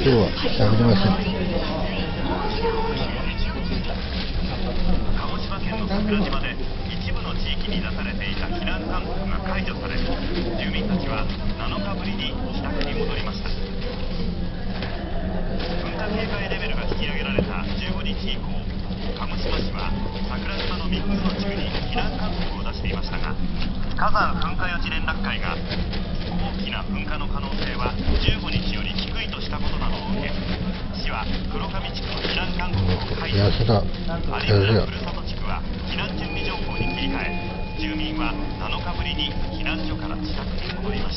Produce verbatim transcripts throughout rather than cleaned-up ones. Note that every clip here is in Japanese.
今日は喋りません。 鹿児島県の桜島で一部の地域に出されていた避難勧告が解除され、住民たちはなのかぶりに自宅に戻りました。噴火警戒レベルが引き上げられたじゅうごにち以降、鹿児島市は桜島のみっつの地区に避難勧告を出していましたが、火山噴火予知連絡会が大きな噴火の可能性はじゅうごにちより低いとしたことなどを受け、市は黒神地区の避難勧告を解除。有村ふるさと地区は避難準備情報に切り替え、住民はなのかぶりに避難所から自宅に戻りました。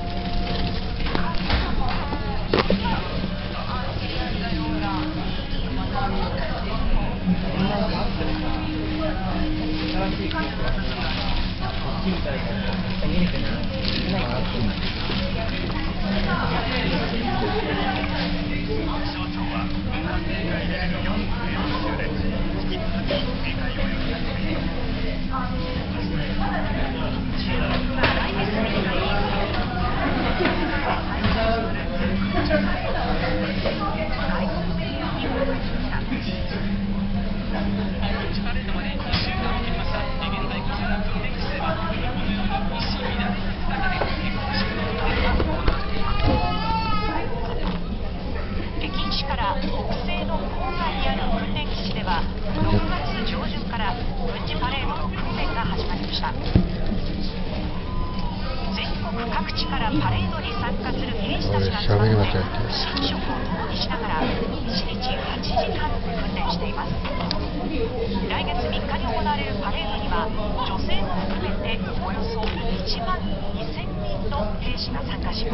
各地からパレードに参加する兵士たちが集まって寝食を共にしながらいちにちはちじかん訓練しています。来月みっかに行われるパレードには女性も含めておよそいちまんにせんにんの兵士が参加します。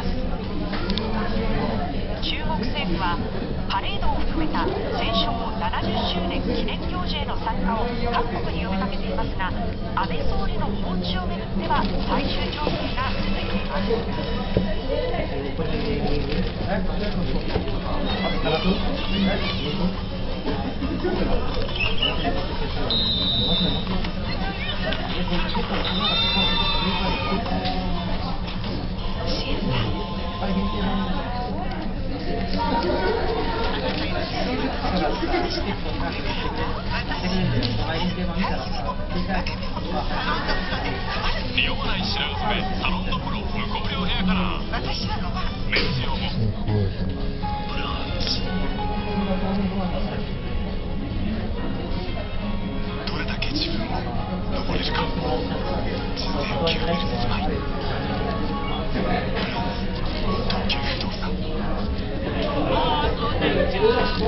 中国政府はパレードを含めた戦勝ななじゅっしゅうねん記念行事への参加を各国に呼びかけていますが、安倍総理の訪中をめぐっては最終調整が続いています。匂わない白髪染めサロンどころ無香料ヘアカラー。私はごばんメンズ用もブランチ。どれだけ自分を登れるか。人生を極める住まい。ブランチ特急不動産。手にも負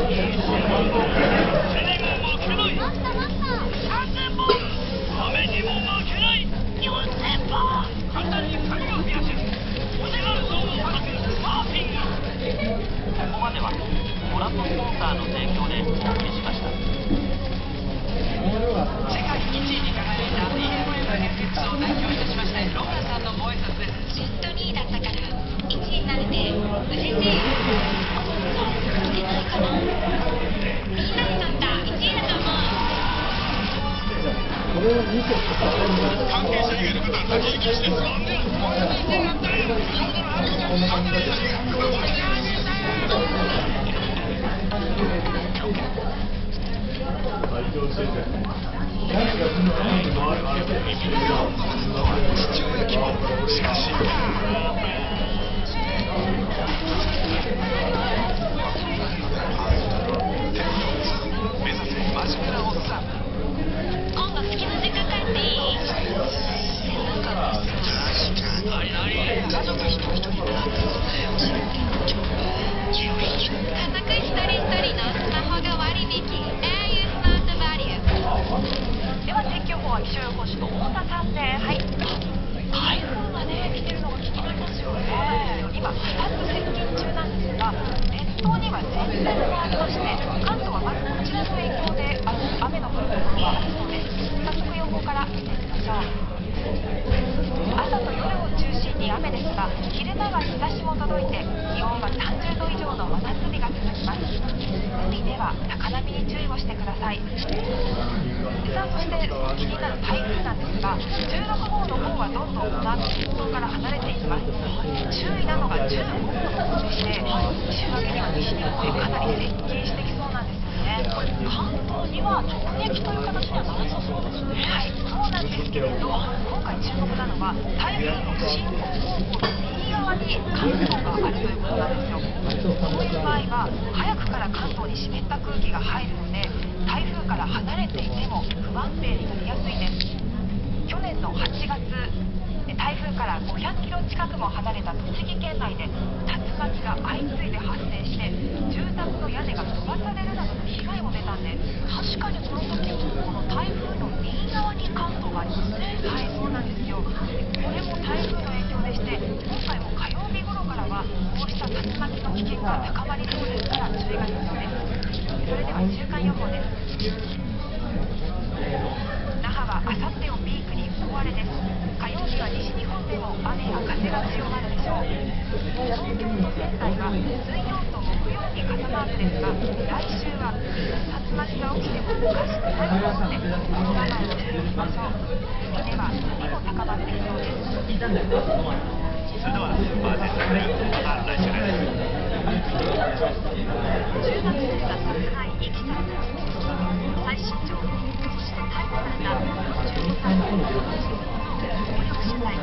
けない。さんぜんぼん。雨にも負けない。よんせんぼん。簡単に髪を増やせるお手軽そうを探すサーフィング。ここまではご覧のスポンサーの提供でお送りしました。世界いちいに輝いた ビーエムエフエックス を代表いたしましてローラさんのご挨拶です。ずっとにいだったからいちいになれて嬉しい。出ないかな。みんなにとったいちいだと思う。関係者によることは先行きしてすまんね。父親希望しかし目指せ真面目なおっさん。今度好きな時間帰っていい？なんか何何家族一人一人だよ。家族一人一人のスマホが割引 エーユー スマートバリュー。では天気予報は気象予報士の太田さんで、はい、台風がね来てるのが気になりますよね。今再び接近中なんですが、列島には前線がありまして、関東はまずこちらの影響で雨の降るところがありそうです。早速予報から見てみましょう。朝と夜を中心に雨ですが、昼間は日差しも届いて気温はさんじゅうど以上の真夏日が続きます。海では高波に注意をしてください。さあ、そしてその気になる台風なんですが、じゅうろくごうの方はどんどんこの後列島から離れていきます。注意なのがじゅうごごうの方でして、 わけでは西日本にかなり接近してきそうなんですよね。関東には直撃という形にはならなさそうですね。はい、そうなんですけれど、今回注目なのは台風の進行方向の右側に関東があるということなんですよ。そういう場合は早くから関東に湿った空気が入るので、台風から離れていても不安定になりやすいです。去年のはちがつ、台風からごひゃくキロ近くも離れた栃木県内で竜巻が相次いで発生して、住宅の屋根が飛ばされるなどの被害も出たんです。確かにこの時もこの台風の右側に関東がありますね。はい、そうなんですよ。これも台風の影響でして、今回も火曜日頃からはこうした竜巻の危険が高まりそうですから注意が必要です。それでは週間予報です。那覇はあさってをピークに大荒れです。火曜日は西日本でも雨や風が強まるでしょう。東京と仙台は水曜と木曜に傘マークですが、来週はいつ竜巻が起きてもおかしくないので大雨に注意しましょう。では波も高まってきそうです。それではスーパーでまた来週です。じゅうがつですが、殺害遺棄された最新情報、そして逮捕されたよんじゅうごさいの男の暴力取材、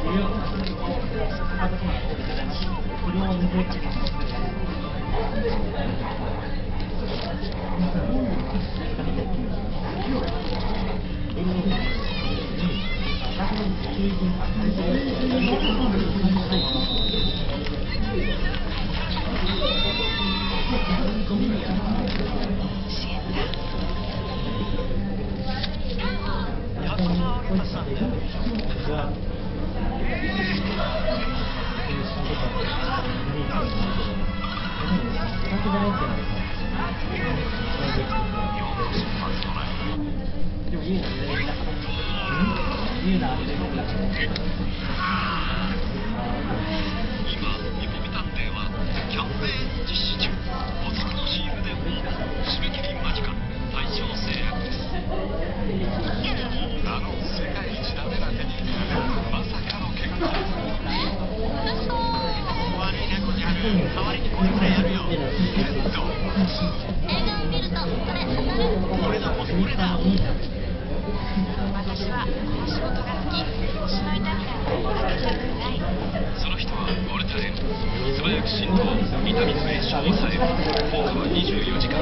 一応ご両に入っちゃいます。私はこの仕事が好き。腰の痛みならかけちゃくない。その人はボルタレン。素早く浸透、痛みの炎症を抑える。効果はにじゅうよじかん。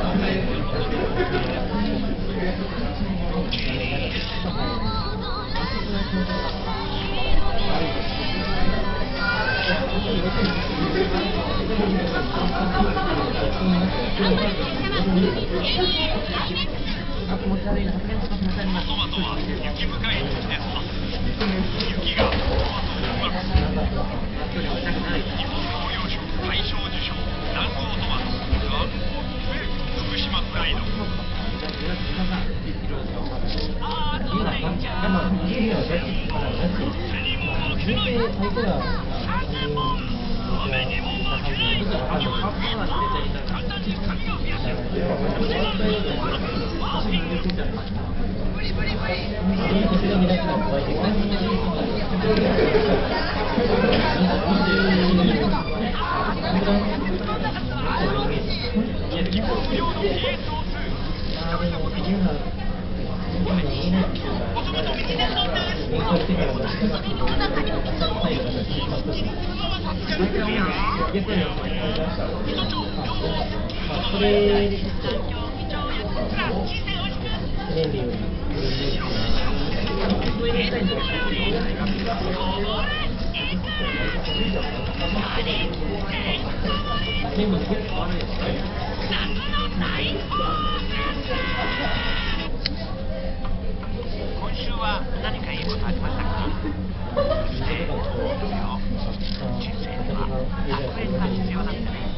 トマトは雪深い土地です。雪がトマトをうまくする。日本農業賞大賞受賞、南高トマト、福島プライド。ああ、そうねんじゃ。背にも負けない。風も雨にも負けない。簡単に髪を増やせる。無理無理無理。今週は何かいいことありましたか？そして人生には楽園が必要なんですね。